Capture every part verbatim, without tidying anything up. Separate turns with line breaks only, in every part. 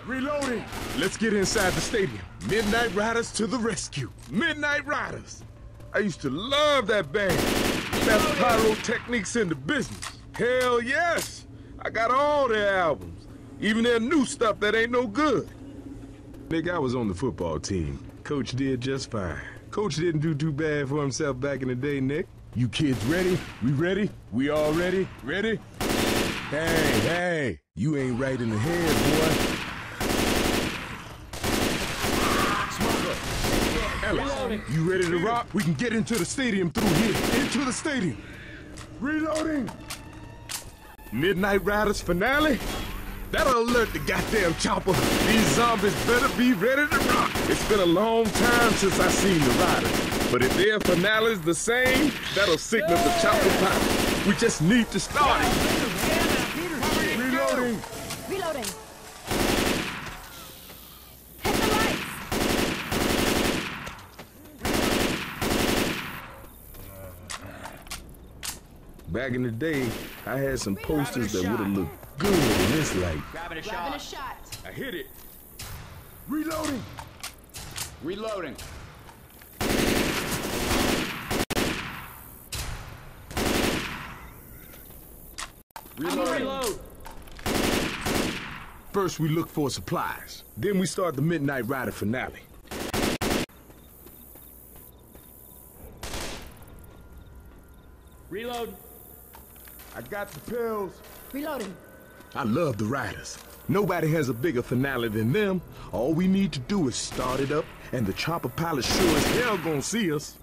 Reloading. Let's get inside the stadium. Midnight Riders to the rescue. Midnight Riders. I used to love that band. Best pyrotechnics in the business. Hell yes. I got all their albums. Even their new stuff that ain't no good. Nigga, I was on the football team. Coach did just fine. Coach didn't do too bad for himself back in the day, Nick. You kids ready? We ready? We all ready? Ready? Hey, hey. You ain't right in the head, boy. Ellis, you ready to rock? We can get into the stadium through here. Into the stadium. Reloading. Midnight Riders finale? That'll alert the goddamn chopper. These zombies better be ready to rock. It's been a long time since I seen the Riders. But if their finale's the same, that'll signal the chopper pilot. We just need to start it. Reloading.
Reloading. Hit the lights.
Back in the day, I had some posters that would have looked good in this light.
Grabbing a shot.
Grabbing a shot.
I hit it. Reloading.
Reloading.
Reload.
Reload.
First, we look for supplies. Then we start the Midnight Rider finale.
Reload.
I got the pills.
Reloading.
I love the Riders. Nobody has a bigger finale than them. All we need to do is start it up, and the chopper pilot sure as hell gonna see us.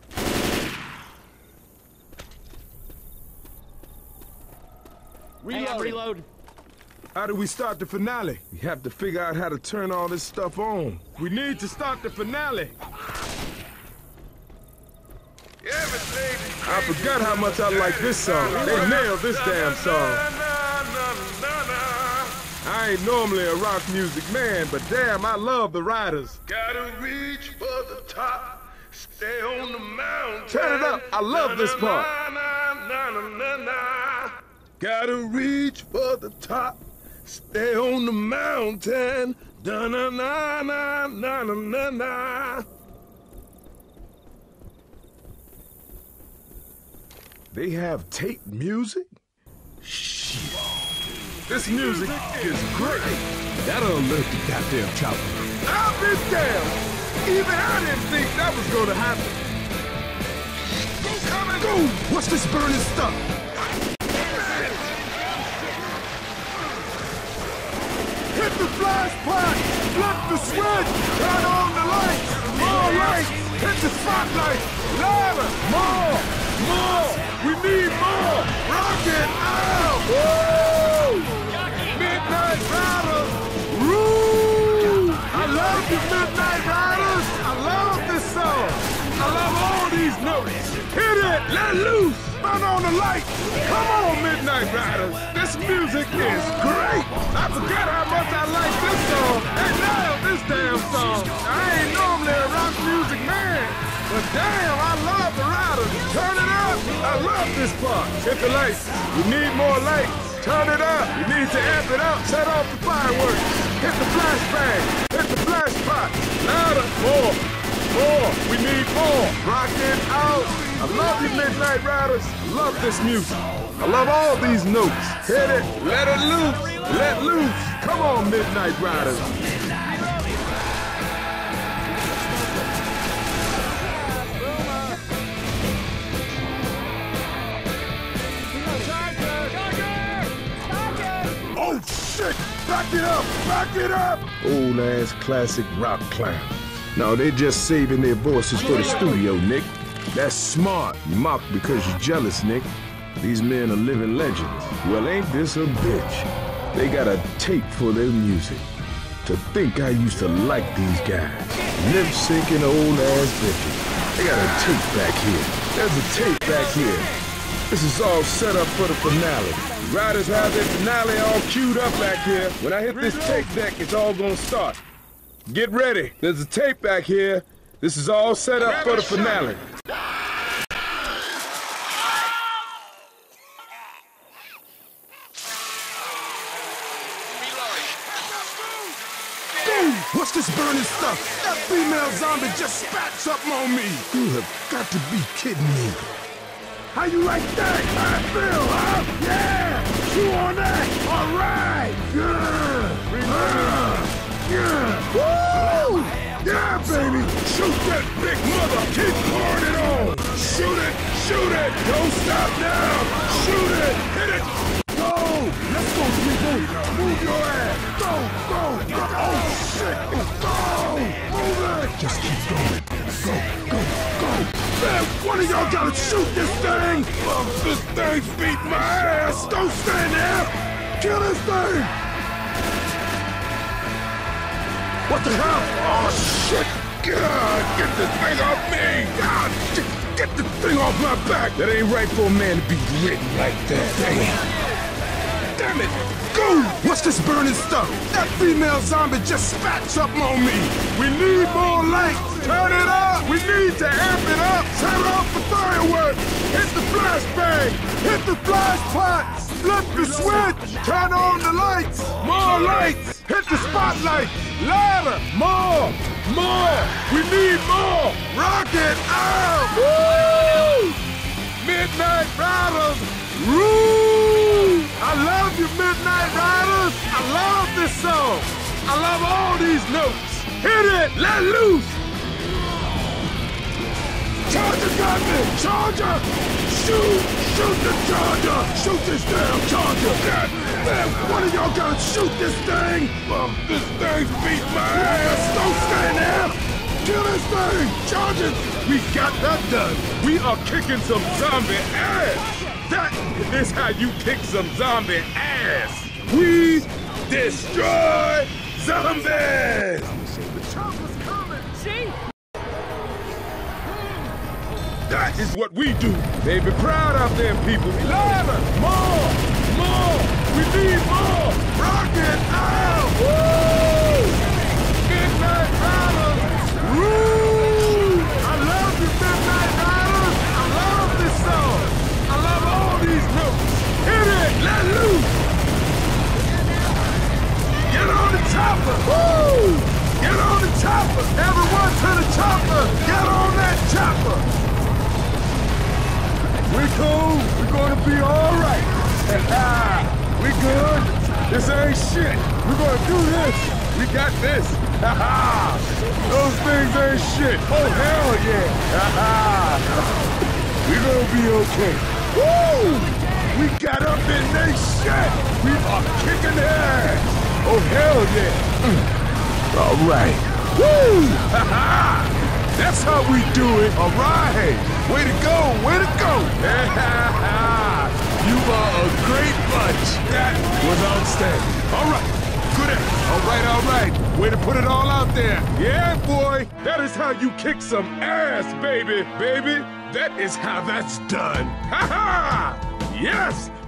Reload. Reload.
How do we start the finale? We have to figure out how to turn all this stuff on. We need to start the finale. I forgot how much I like this song. They nailed this damn song. I ain't normally a rock music man, but damn, I love the Riders.
Gotta reach for the top, stay on the mountain.
Turn it up. I love this part.
Gotta reach for the top, stay on the mountain. Da na na na na na na na.
They have tape music? Shit. This music is great. That'll alert the goddamn chopper. I'll be damned. Even I didn't think that was gonna happen. Come and go. What's this burning stuff? Hit the flash pot. Flip the switch. Turn on the lights. More lights. Hit the spotlight. Louder. More. More! We need more! Rock it out! Woo! Midnight Riders! Woo! I love the Midnight Riders! I love this song! I love all these notes! Hit it! Let loose! Turn on the lights! Come on, Midnight Riders! This music is great! I forget how much I like this song! And now this damn song! I ain't normally a rock music man! But damn, I love the Riders. Turn it up. I love this part. Hit the lights. We need more lights. Turn it up. We need to amp it up. Set off the fireworks. Hit the flashbang. Hit the flash pot. Louder. More. More. We need more. Rock it out. I love you, Midnight Riders. Love this music. I love all these notes. Hit it. Let it loose. Let loose. Come on, Midnight Riders. Oh, shit! Back it up! Back it up! Old-ass classic rock clown. No, they're just saving their voices for the studio, Nick. That's smart. You mock because you're jealous, Nick. These men are living legends. Well, ain't this a bitch? They got a tape for their music. To think I used to like these guys. Lip-syncing old-ass bitches. They got a tape back here. There's a tape back here. This is all set up for the finale. The Riders have their finale all queued up back here. When I hit this tape deck, it's all gonna start. Get ready. There's a tape back here. This is all set up for the finale.
What's this burning stuff? That female zombie just spat something on me. You have got to be kidding me. How you like that? How I feel, huh? Yeah! Chew on that! All right! Good! Uh, yeah! Woo! Yeah, baby! Shoot that big mother! Keep pouring it on! Shoot it! Shoot it! Don't stop now! Shoot it! Hit it! Go! Let's go, people! Move your ass! Go! Go! Go! Oh, shit! Go! Move it! Just keep going. Go! Go! Go! Man, one of y'all gotta shoot this thing! Oh, this thing's beating my ass! Don't stand there! Kill this thing! What the hell? Oh, shit! God, get this thing off me! God, get, get the thing off my back! That ain't right for a man to be written like that. Damn. Damn it! Go! What's this burning stuff? That female zombie just spat something on me! We need more light! Turn it up! We need to amp it up! Turn off the fireworks! Hit the flashbang! Hit the flash pot! Flip the switch! Turn on the lights! More lights! Hit the spotlight! Louder! More! More! We need more! Rock it out! Woo! Midnight Riders! Woo! I love you, Midnight Riders! I love this song! I love all these notes! Hit it! Let loose! Charger got me! Charger! Shoot! Shoot the Charger! Shoot this damn Charger! God, man, one of y'all gotta shoot this thing! Well, this thing's beating my ass! Don't stand there! Kill this thing! Charge it! We got that done! We are kicking some zombie ass! That is how you kick some zombie ass! We destroy zombies! The chopper's coming!
See?
That is what we do. They be proud out there, people. Louder! More! More! We need more! Rock it out! Woo! Midnight Riders! Woo! I love you, Midnight Riders! I love this song! I love all these notes! Hit it! Let loose! Get on the chopper! Woo! Get on the chopper! Everyone to the chopper! Get on that chopper! We cool. We're gonna be all right. We good. This ain't shit. We're gonna do this. We got this. Those things ain't shit. Oh, hell yeah. We're gonna be okay. Woo! We got up in they shit. We are kicking their ass. Oh, hell yeah. All right. Woo! That's how we do it. All right. Way to go. Way to go. You are a great bunch. That was outstanding. All right. Good effort. All right, all right. Way to put it all out there. Yeah, boy. That is how you kick some ass, baby. Baby, that is how that's done. Ha ha! Yes.